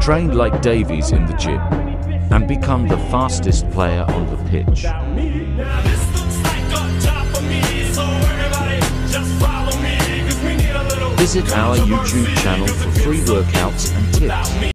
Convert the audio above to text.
train like Davies in the gym, and become the fastest player on the pitch. Visit our YouTube channel for free workouts and tips.